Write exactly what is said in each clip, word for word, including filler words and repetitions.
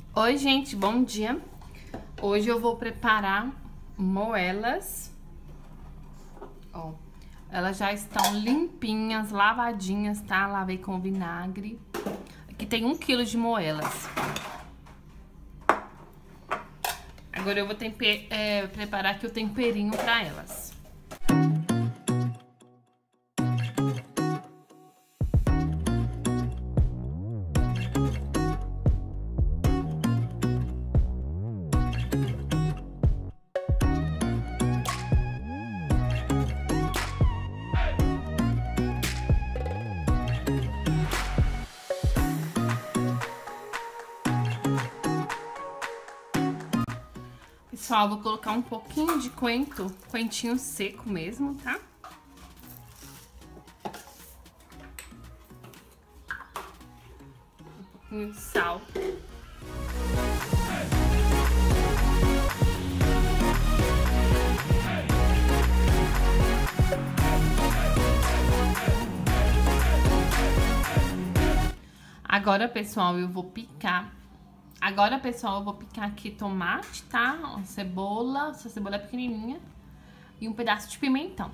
Oi, gente, bom dia. Hoje eu vou preparar moelas. Ó, elas já estão limpinhas, lavadinhas, tá? Lavei com vinagre. Aqui tem um quilo de moelas. Agora eu vou temper, é, preparar aqui o temperinho pra elas. Pessoal, vou colocar um pouquinho de coentro, coentinho seco mesmo, tá? Um pouquinho de sal. Agora, pessoal, eu vou picar. Agora, pessoal, eu vou picar aqui tomate, tá? Ó, cebola, essa cebola é pequenininha. E um pedaço de pimentão.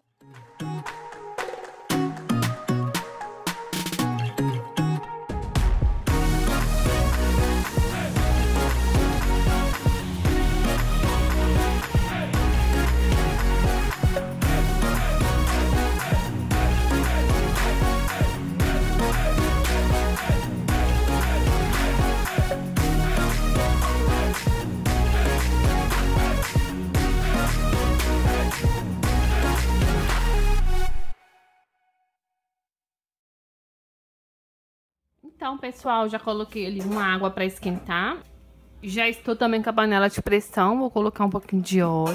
Então, pessoal, já coloquei ali uma água para esquentar. Já estou também com a panela de pressão. Vou colocar um pouquinho de óleo.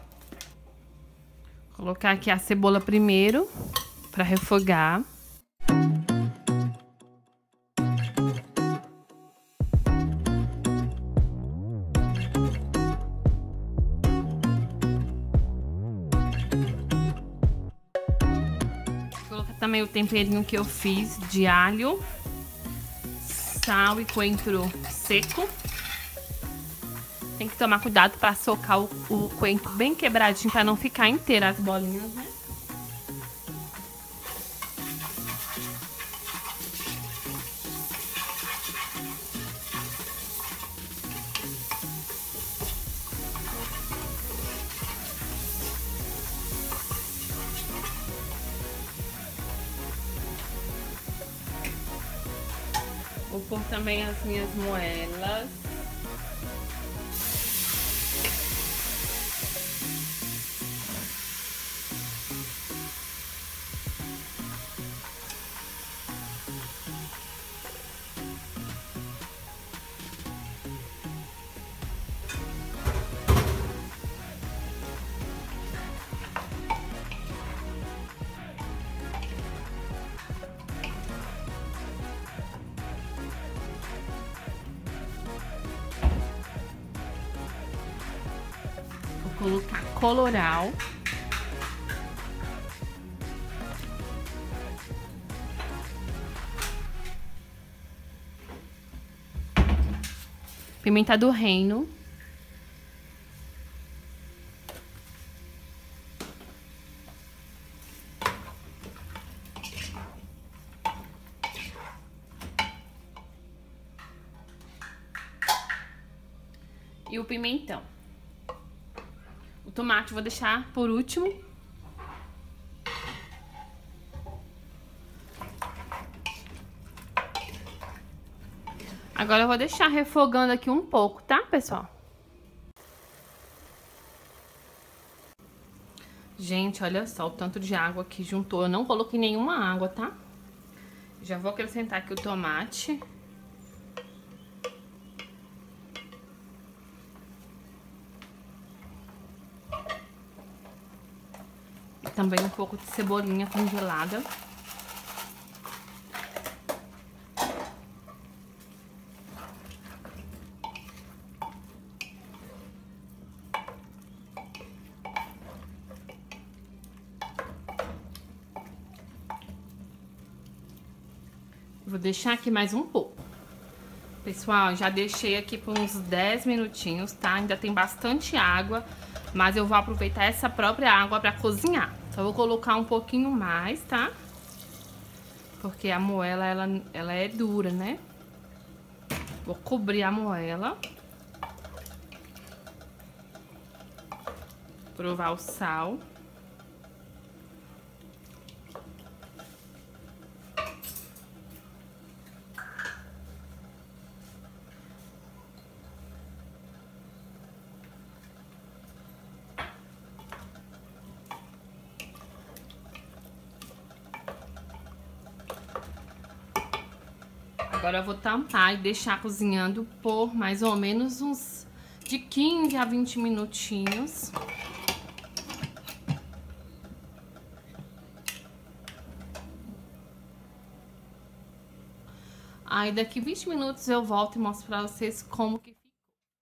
Vou colocar aqui a cebola primeiro, para refogar. Vou colocar também o temperinho que eu fiz de alho, sal e coentro seco. Tem que tomar cuidado para socar o, o coentro bem quebradinho para não ficar inteira as bolinhas, né? Vou pôr também as minhas moelas. Vou colocar colorau. Pimenta do reino. E o pimentão. O tomate eu vou deixar por último. Agora eu vou deixar refogando aqui um pouco, tá, pessoal? Gente, olha só o tanto de água que juntou. Eu não coloquei nenhuma água, tá? Já vou acrescentar aqui o tomate. E também um pouco de cebolinha congelada. Vou deixar aqui mais um pouco. Pessoal, já deixei aqui por uns dez minutinhos, tá? Ainda tem bastante água, mas eu vou aproveitar essa própria água pra cozinhar. Só vou colocar um pouquinho mais, tá? Porque a moela, ela, ela é dura, né? Vou cobrir a moela. Provar o sal. Agora eu vou tampar e deixar cozinhando por mais ou menos uns de quinze a vinte minutinhos. Aí daqui vinte minutos eu volto e mostro pra vocês como que ficou.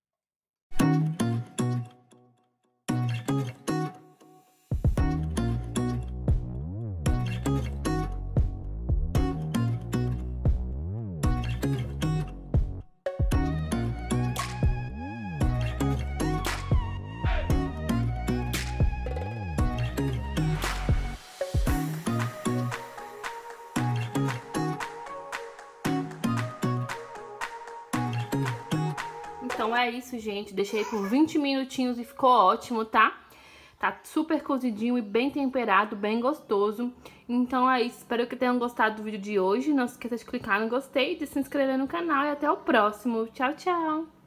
Então é isso, gente. Deixei por vinte minutinhos e ficou ótimo, tá? Tá super cozidinho e bem temperado, bem gostoso. Então é isso. Espero que tenham gostado do vídeo de hoje. Não se esqueça de clicar no gostei, de se inscrever no canal e até o próximo. Tchau, tchau!